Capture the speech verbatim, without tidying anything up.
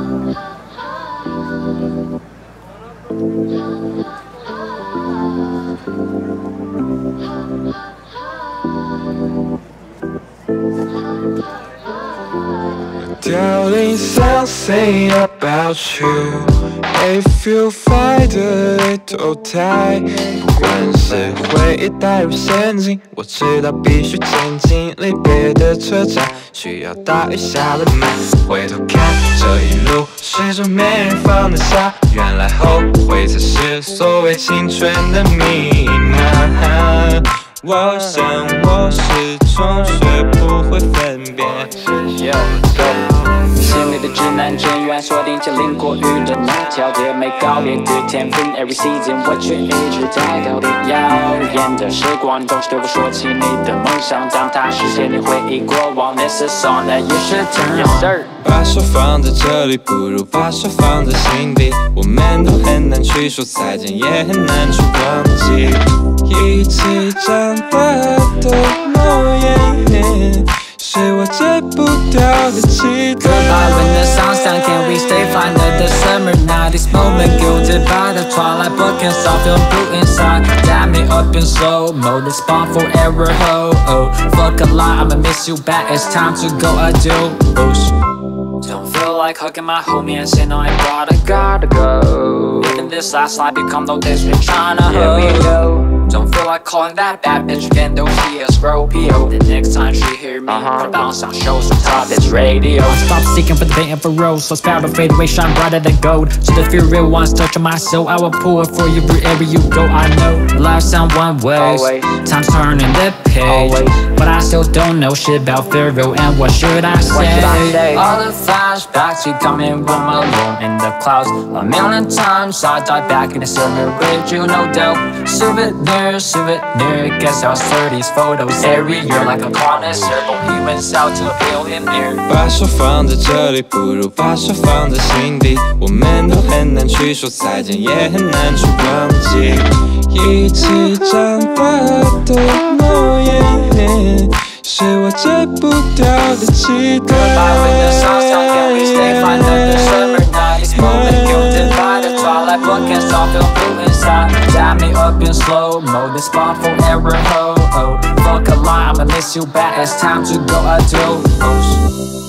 Doubting something about you. If you find a little time， 不管是回忆带入陷阱，我知道必须前进。离别的车站需要大雨下了吗？回头看这一路，始终没人放得下。原来后悔才是所谓青春的密码。我想我始终学不会分辨。 心里的指南针远锁定着淋过雨的那条街，没告别的天分 ，Every season 我却一直在告别。耀眼的时光总是对我说起你的梦想，当它实现，你回忆过往。This is song that you should turn on。 把手放在这里，不如把手放在心底。我们都很难去说再见，也很难去忘记一起长大的诺言。是我戒不掉的期待。 Goodbye when the sun's down, can we stay fine at the summer night? This moment gilded by the twilight, but can stop feeling blue inside. Damn me up in slow mo, this bomb forever ho. Oh, fuck a lie, I'ma miss you back. It's time to go adios. Don't feel like hugging my homie and saying I gotta, gotta go. Living this last life, become no this we're tryna Here we go. Don't feel like calling that bad bitch again, though she is Scorpio. The next time she hear me, uh-huh. Put bounce on shows on top, it's radio. Stop seeking for the bait and for rose, so spout of fade away, shine brighter than gold. So the fear real ones touching my soul, I will pull it for you wherever you go. I know life's on one way, always. Time's turning the page, always. But I still don't know shit about Pharaoh, and what should I say? What should I say? All the flashbacks keep coming when I'm alone in the clouds. A million times I dive back in the summer with you, no doubt. Souvenir, souvenir, guess I'll stir these photos every year like a connoisseur. Humans out to a billionaire. 把手放在这里，不如把手放在心底。我们都很难去说再见，也很难去忘记一起长大的诺言。是我戒不掉的期待。 Goodbye when the sun's down, can we stay fine at the summer night? This moment gilded by the twilight, but can't stop feeling blue inside. Damn me up in slow mo, this bomb forever ho. Oh, fuck a lie, I'ma miss you back. It's time to go adios.